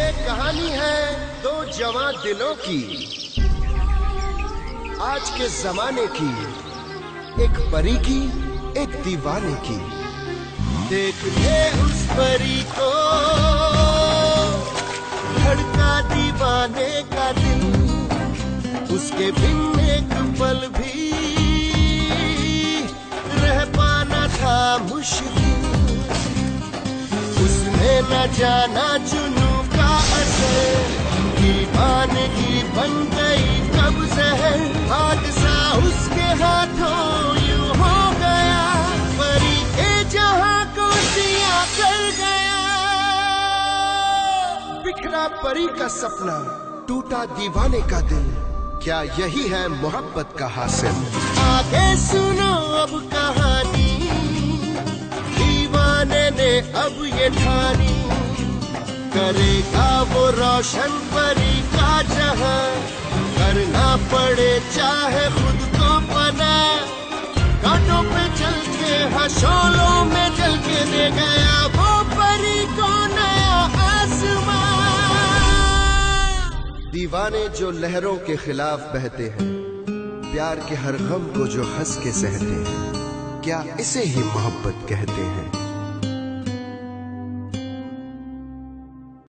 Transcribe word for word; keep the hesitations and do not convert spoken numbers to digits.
कहानी है दो जवां दिलों की, आज के जमाने की, एक परी की एक दीवाने की। देख ले उस परी को, धड़का दीवाने का दिल, उसके बिन एक पल भी रह पाना था मुश्किल। उसने न जाना जुनू का असर, दीवानगी बन गई कब जहर। हादसा उसके हाथों यूं हो गया, परी के जहां को सिया कर गया। बिखरा परी का सपना, टूटा दीवाने का दिल, क्या यही है मोहब्बत का हासिल? आगे सुनो अब कहानी, दीवाने ने अब ये ठानी, करेगा वो रोशन परी का जहां, करना पड़े चाहे खुद को पना। कांटों पे चल के हशोलों में जल के दे गया वो परी को नया आसमां। दीवाने जो लहरों के खिलाफ बहते हैं, प्यार के हर गम को जो हंस के सहते हैं, क्या इसे ही मोहब्बत कहते हैं?